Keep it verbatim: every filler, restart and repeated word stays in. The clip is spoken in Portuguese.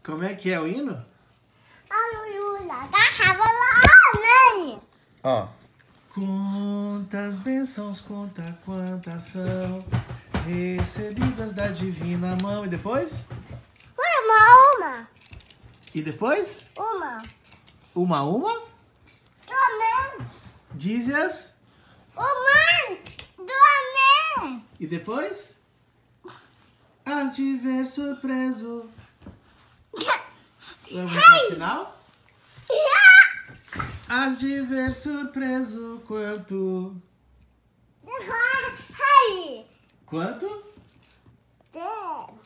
Como é que é o hino? Ó. Quantas bênçãos, conta quantas são recebidas da divina mão. E depois? Uma, uma. E depois? Uma. Uma, uma? Amém. Dize-as. Uma. Do amém. E depois? As de ver surpreso. Vamos para o final? As de ver surpreso quanto? Hai. Quanto? Tem.